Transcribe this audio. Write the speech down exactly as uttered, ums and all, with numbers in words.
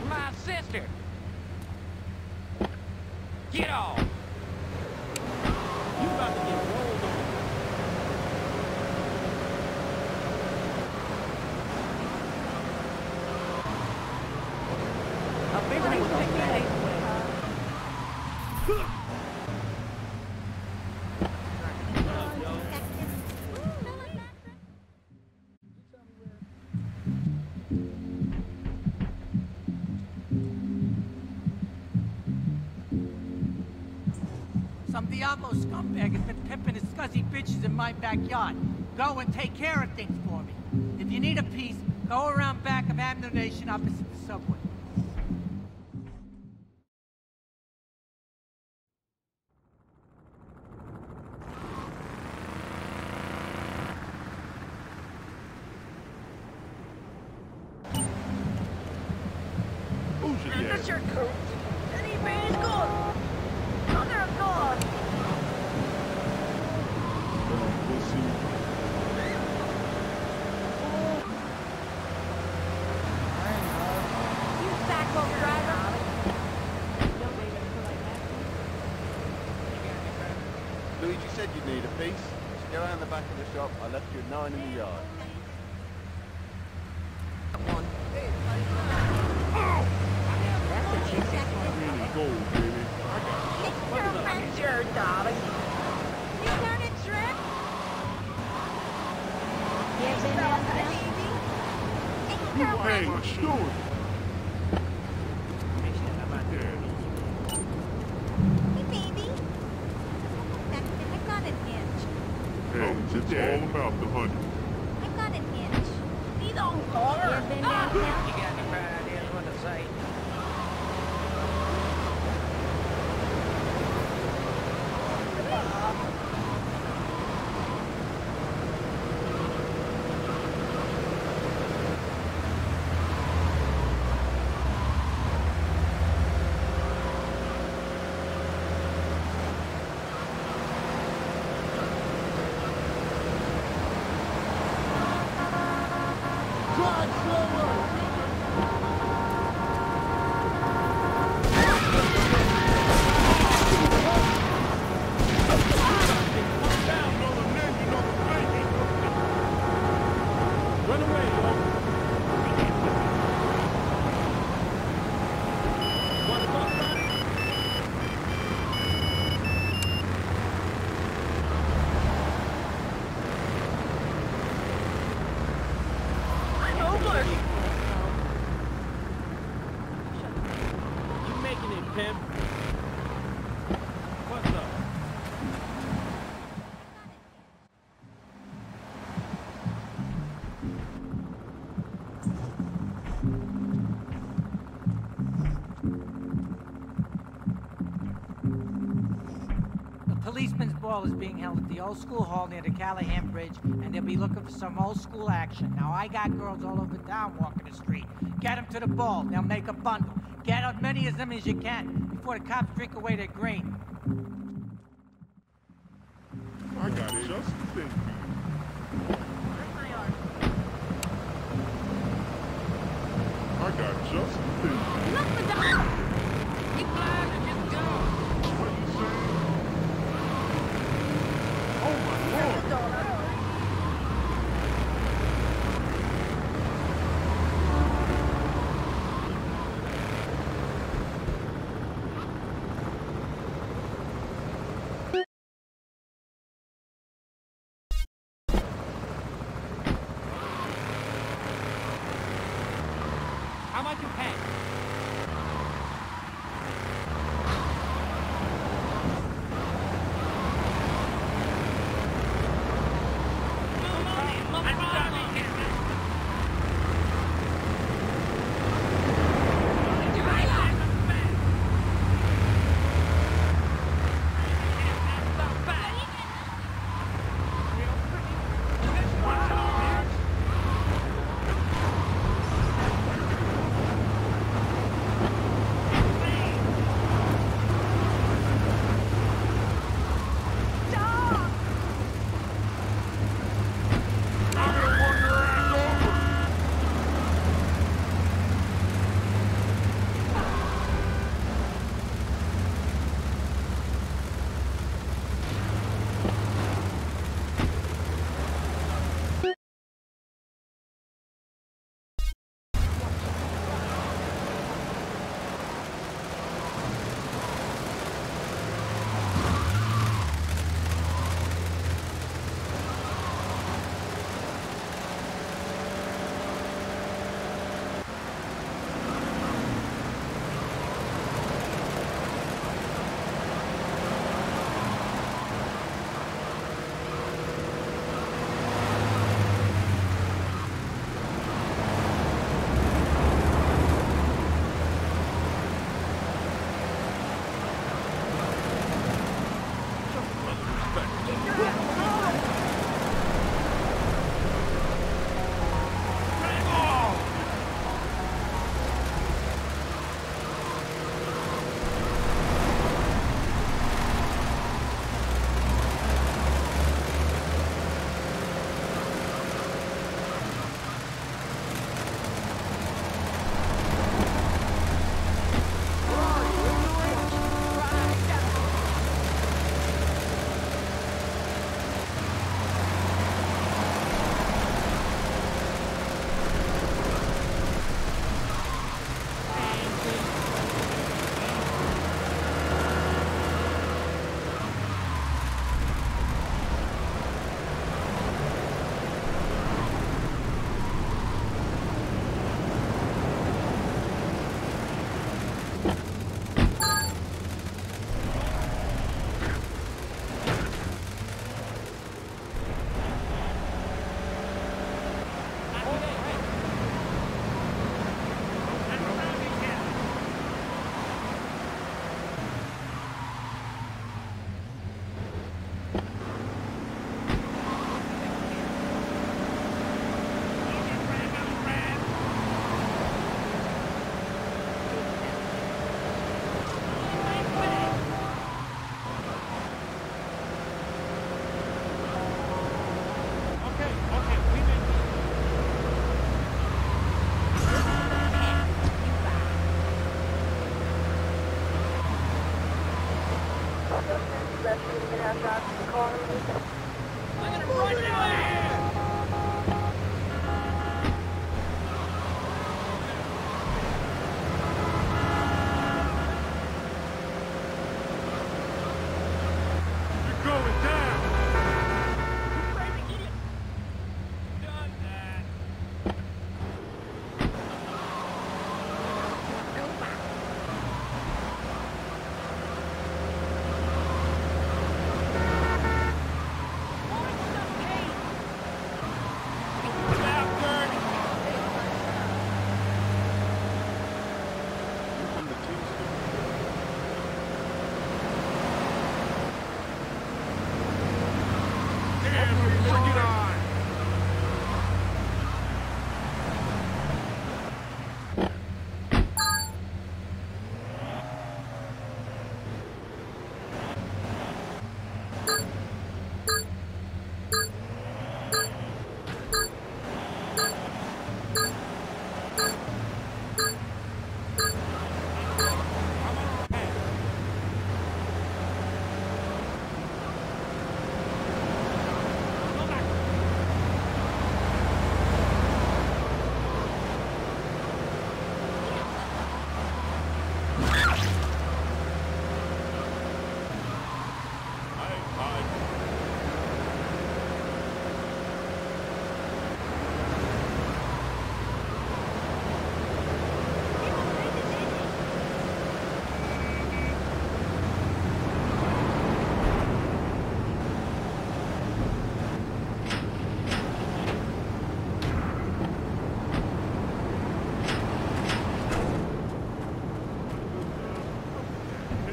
my sister. Get off. You about to get rolled on. A big one with a big Some Diablo scumbag has been pimping his scuzzy bitches in my backyard. Go and take care of things for me. If you need a piece, go around back of Ammunition opposite the subway. Who's your dad? That's your coat. Any man is good. Mother of God. Pussy. You backhoe driver. Luigi said you'd need a piece. Just go around the back of the shop. I left you a nine in the yard. Come on. Really gold, baby. It's your venture, darling. You got it, Trip? Yes, it is, baby. It's your Hey, venture. what you doing? Hey, baby. I got an inch. Hey, it's all about the honey. I got an inch. You don't call her. You got any bad ideas what to say? Drive slower! Run away, yo. Want to talk about it? I'm over. You making it, pimp? What's up? The policeman's ball is being held at the old school hall near the Callahan Bridge, and they'll be looking for some old school action. Now, I got girls all over town walking the street. Get them to the ball. They'll make a bundle. Get as many of them as you can before the cops drink away their grain. I got just the thing for you. I got just the thing for you. Look for the house. Get blind and just go. What you saying? Oh my lord! How much you pay? I'm gonna run your ass!